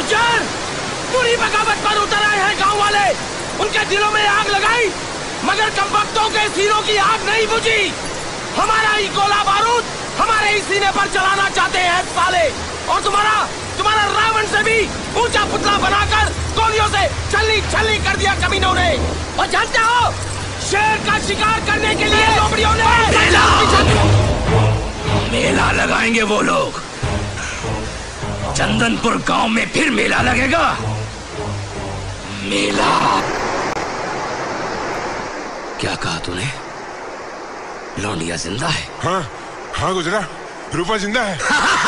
गुज्जर पूरी बगावत पर उतर आए हैं गांव वाले। उनके दिलों में आग लगाई मगर कमबख्तों के सीनों की आग नहीं बुझी। हमारा ही गोला बारूद हमारे ही सीने पर चलाना चाहते हैं साले। और तुम्हारा रावण से भी ऊंचा पुतला बनाकर गोलियों से छल्ली छल्ली कर दिया कमीनों ने। और जानते हो शेर का शिकार करने के लिए लोमड़ियों ने मेला लगाएंगे वो लोग। चंदनपुर गांव में फिर मेला लगेगा। मेला क्या कहा तूने? लौंडिया जिंदा है? हाँ हाँ गुजरा, रूपा जिंदा है।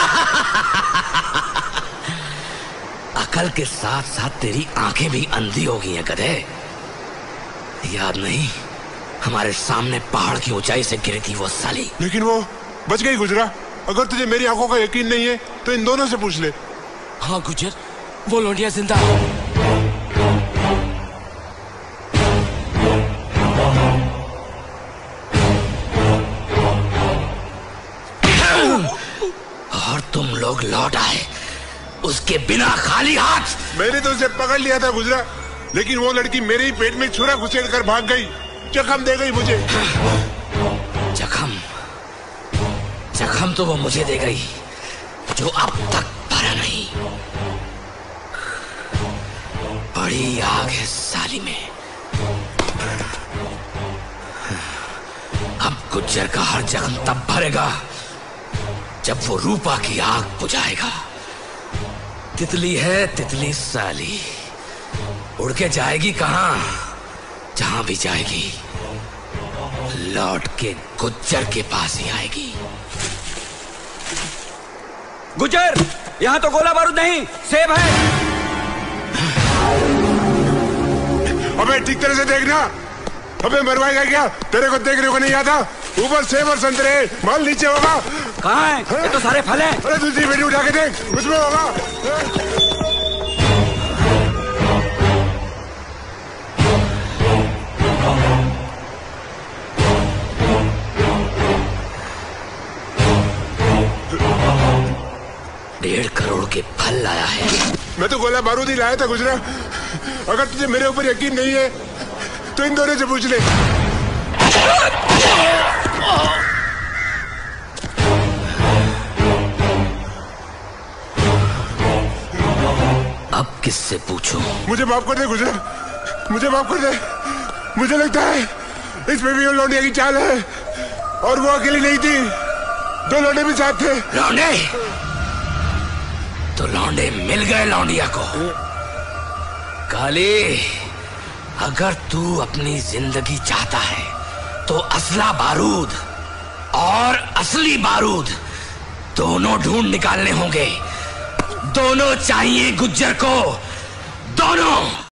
अकल के साथ साथ तेरी आंखें भी अंधी हो गई हैं गधे। याद नहीं हमारे सामने पहाड़ की ऊंचाई से गिरी थी वो साली। लेकिन वो बच गई गुजरा। अगर तुझे मेरी आंखों का यकीन नहीं है तो इन दोनों से पूछ ले। हाँ गुज्जर, वो लौंडिया जिंदा है। और तुम लोग लौट आए उसके बिना खाली हाथ। मैंने तो उसे पकड़ लिया था गुजरा, लेकिन वो लड़की मेरे ही पेट में छुरा घुसेड़ कर भाग गई। जख्म दे गई मुझे। जख्म तो वो मुझे दे गई जो अब तक भरा नहीं। बड़ी आग है साली में। अब गुज्जर का हर जख्म तब भरेगा जब वो रूपा की आग बुझाएगा। तितली है तितली साली, उड़ के जाएगी कहां? जहां भी जाएगी लौट के गुज्जर के पास ही आएगी। गुज्जर, यहाँ तो गोला बारूद नहीं, सेब है। अबे ठीक तरह से देखना। अबे मरवाएगा क्या? तेरे को देखने को नहीं आता? ऊपर सेब और संतरे, माल नीचे होगा। कहाँ है? ये तो सारे फल हैं। अरे दूसरी बेटी उठा के देख, उसमें होगा। डेढ़ करोड़ के फल लाया है। मैं तो गोला बारूद ही लाया था गुजरा। अगर तुझे मेरे ऊपर यकीन नहीं है तो इन दोनों से पूछ ले। अब किससे पूछूं? मुझे माफ कर दे गुजरा, मुझे माफ कर दे। मुझे लगता है इसमें भी वो लौंडिया की चाल है। और वो अकेली नहीं थी, दो लौंडे भी साथ थे। लौंडे? तो लौंडे मिल गए लौंडिया को। काली, अगर तू अपनी जिंदगी चाहता है तो असला बारूद और असली बारूद दोनों ढूंढ निकालने होंगे। दोनों चाहिए गुज्जर को, दोनों।